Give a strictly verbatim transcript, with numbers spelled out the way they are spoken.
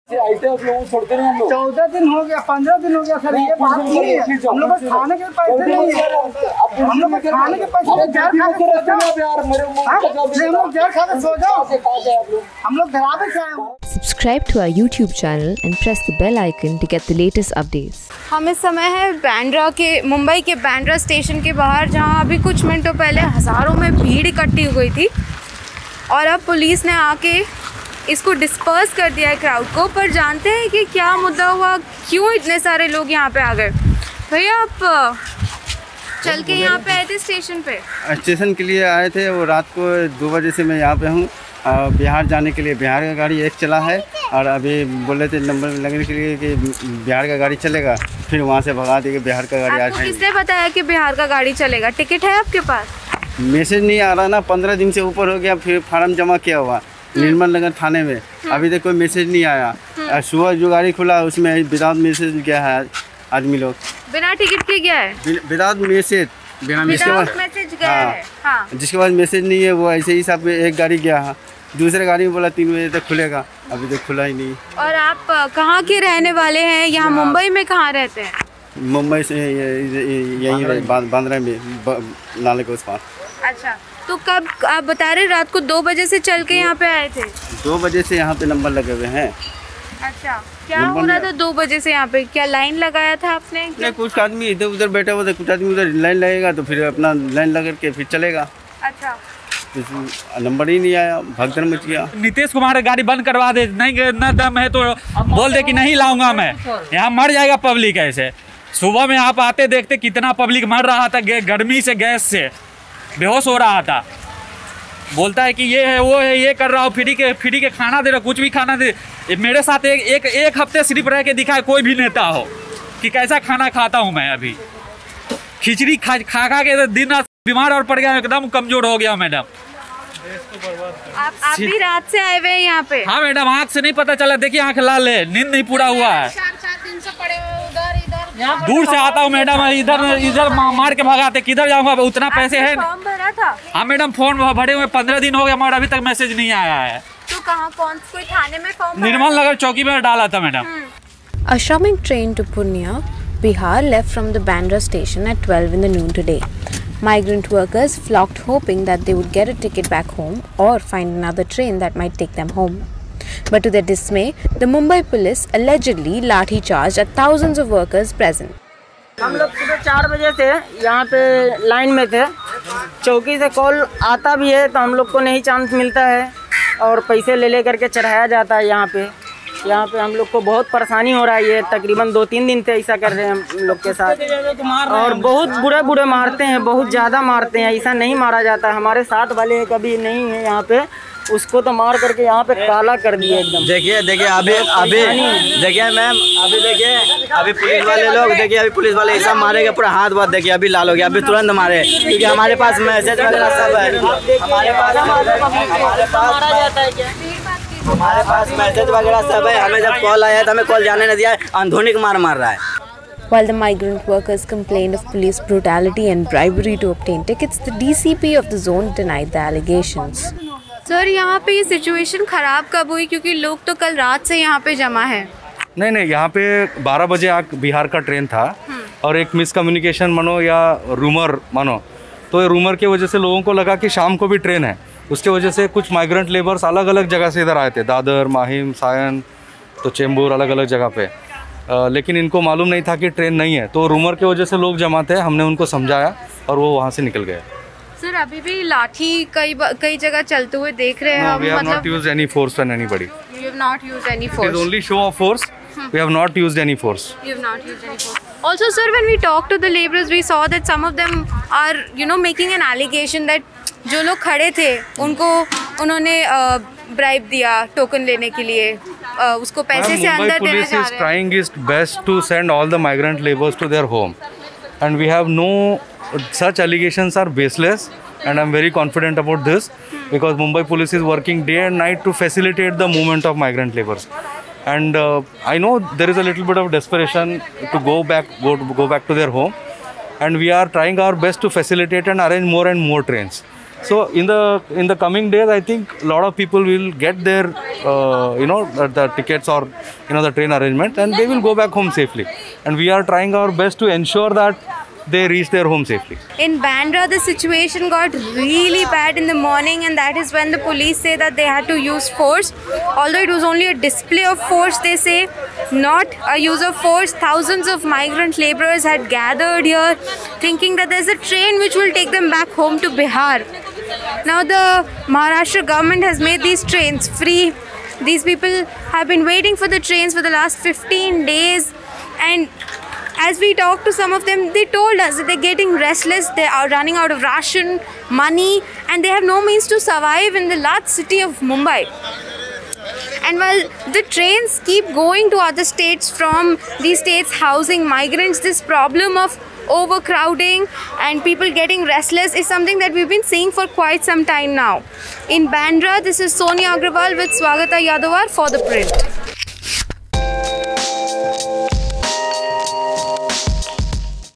ऐसे उस लोगों को छोड़ते नहीं हम लोग। चौदह दिन हो गया, पंद्रह दिन हो गया सर, ये बात नहीं है। हम लोग खाने के पैसे नहीं है, हम लोग खाने के पैसे जहर खा के सो जाओ, हम लोग डरावे से आए। Subscribe to our YouTube channel and press the bell icon to get the latest updates. हम इस समय है बांद्रा के, मुंबई के बांद्रा स्टेशन के बाहर, जहां अभी कुछ मिनटों पहले हज़ारों में भीड़ इकट्ठी हो गई थी और अब पुलिस ने आके इसको डिस्पर्स कर दिया है क्राउड को। पर जानते हैं कि क्या मुद्दा हुआ, क्यों इतने सारे लोग यहाँ पे आ गए? भैया आप चल के यहाँ पे आए थे स्टेशन पे? स्टेशन के लिए आए थे, वो रात को दो बजे से मैं यहाँ पे हूँ। बिहार जाने के लिए बिहार का गाड़ी एक चला है और अभी बोले थे नंबर लगने के लिए कि बिहार का गाड़ी चलेगा, फिर वहाँ से भगा दिए कि बिहार का गाड़ी आज। किसने बताया कि बिहार का गाड़ी चलेगा? टिकट है आपके पास? मैसेज नहीं आ रहा ना, पंद्रह दिन से ऊपर हो गया, फिर फार्म जमा किया हुआ निर्मल नगर थाने में, अभी तक कोई मैसेज नहीं आया। सुबह जो गाड़ी खुला उसमें विदाउट मैसेज गया है आदमी लोग, बिना टिकट के गया है, विदाउट मैसेज, बिना मैसेज गया है। हाँ। जिसके पास मैसेज नहीं है वो ऐसे ही सब एक गाड़ी गया है, दूसरे गाड़ी में बोला तीन बजे तक खुलेगा, अभी तक खुला ही नहीं। और आप कहाँ के रहने वाले हैं? यहाँ मुंबई में कहाँ रहते हैं? मुंबई से यहीं बांद्रा में, नाले के उस पार। अच्छा, तो कब आप बता रहे रात को दो बजे से चल के यहाँ पे आए थे? दो बजे से यहाँ पे नंबर लगे हुए हैं। अच्छा, क्या हो रहा था दो बजे से यहाँ पे? क्या लाइन लगाया था आपने? नहीं, कुछ आदमी इधर उधर बैठा हुआ था, कुछ आदमी उधर लाइन लगेगा तो फिर अपना लाइन लगा के फिर चलेगा। अच्छा, नंबर ही नहीं आया, भगदड़ मच गया। नीतीश कुमार गाड़ी बंद करवा दे, नहीं न दम है तो बोल दे कि नहीं लाऊंगा मैं, यहाँ मर जाएगा पब्लिक। ऐसे सुबह में आप आते देखते कितना पब्लिक मर रहा था गर्मी से, गैस से बेहोश हो रहा था। बोलता है कि ये है वो है, ये कर रहा हूँ, फ्री के फ्री के खाना दे रहा, कुछ भी खाना दे। मेरे साथ एक एक, एक हफ्ते सिर्फ रह के दिखाए कोई भी नेता हो कि कैसा खाना खाता हूँ मैं। अभी खिचड़ी खा खा खा के दिन रात बीमार और पड़ गया, एकदम कमजोर हो गया मैडम। आप आप भी रात से आए हुए हैं यहाँ पे? हाँ मैडम, आँख से नहीं पता चला, देखिए आँख लाल है, नींद नहीं पूरा हुआ है। दूर से आता हूँ मैडम, इधर इधर मार के भगाते, किधर जाऊँगा? उतना पैसे है। फॉर्म भरा था? हाँ मैडम, फॉर्म भरे हुए पंद्रह दिन हो गया मगर अभी तक मैसेज नहीं आया है। तो कहाँ, कौन कोई थाने में फॉर्म? निर्मल नगर चौकी में डाला था madam. A shromming train to Purnia, Bihar left from the Bandra station at twelve in the noon today. Migrant workers flocked hoping that they would get a ticket back home or find another train that might take them home. But to their dismay, the Mumbai police allegedly lathi charged at thousands of workers present. हम लोग सुबह चार बजे से यहाँ पे line में थे, चौकी से कॉल आता भी है तो हम लोग को नहीं चांस मिलता है और पैसे ले ले करके चढ़ाया जाता है। यहाँ पे यहाँ पे हम लोग को बहुत परेशानी हो रहा है। ये तकरीबन दो तीन दिन से ऐसा कर रहे हैं हम लोग के साथ, और बहुत बुरे बुरे मारते हैं, बहुत ज़्यादा मारते हैं। ऐसा नहीं मारा जाता, हमारे साथ वाले कभी नहीं है यहाँ पे, उसको तो मार करके यहाँ पे काला कर दिया एकदम। देखिए देखिए अभी अभी देखिए मैम, अभी देखिए अभी पुलिस वाले लोग, देखिए अभी पुलिस वाले ऐसा मारेगा पूरा हाथ बात, देखिए अभी लाल हो गया, अभी तुरंत मारे, क्योंकि हमारे पास मैसेज वगैरह सब है, हमारे पास हमारे पास हमारे पास मैसेज वगैरह सब है। हमें जब कॉल आया तो हमें कॉल जाने नहीं दिया, अंधोनिक मार मार रहा है। While the migrant workers complained of police brutality and bribery to obtain tickets, the D C P of the zone denied the allegations. Sir, यहाँ पे ये सिचुएशन खराब कब हुई? क्योंकि लोग तो कल रात से यहाँ पे जमा है। नहीं नहीं, यहाँ पे बारह बजे आग बिहार का ट्रेन था और एक मिसकम्युनिकेशन मानो या रूमर मानो, तो रूमर की वजह से लोगों को लगा कि शाम को भी ट्रेन है। उसके वजह से कुछ माइग्रेंट लेबर्स अलग अलग जगह से इधर आए थे, दादर, माहिम, सायन, तो चेंबूर, अलग अलग जगह पे। आ, लेकिन इनको मालूम नहीं था कि ट्रेन नहीं है, तो रूमर की वजह से लोग जमा थे। हमने उनको समझाया और वो वहाँ से निकल गए। सर, अभी भी लाठी कई कई जगह चलते हुए देख रहे हैं हम। We have not used any force on anybody. You have not used any force. It is only show of force. We have not used any force. You have not used any force. Also, sir, when we talked to the laborers, we saw that some of them are, you know, making an allegation that जो लोग खड़े थे उनको उन्होंने bribe दिया token लेने के लिए, उसको पैसे से अंदर देने जा रहे हैं। Mumbai police is trying its best to send all the migrant laborers to their home, and we have no such allegations are baseless, and I'm very confident about this because Mumbai police is working day and night to facilitate the movement of migrant laborers. And uh, I know there is a little bit of desperation to go back go go back to their home, and we are trying our best to facilitate and arrange more and more trains. So in the in the coming days, I think a lot of people will get their uh, you know the, the tickets or you know the train arrangement, and they will go back home safely. And we are trying our best to ensure that they reach their home safely. In Bandra, the situation got really bad in the morning, and that is when the police say that they had to use force. Although it was only a display of force, they say, not a use of force. Thousands of migrant laborers had gathered here thinking that there's a train which will take them back home to Bihar. Now the Maharashtra government has made these trains free. These people have been waiting for the trains for the last fifteen days, and as we talked to some of them, they told us that they're getting restless, they are running out of ration, money, and they have no means to survive in the large city of Mumbai. And while the trains keep going to other states from these states housing migrants, this problem of overcrowding and people getting restless is something that we've been seeing for quite some time now. In Bandra, this is Sonia Agrawal with Swagata Yadavar for The Print.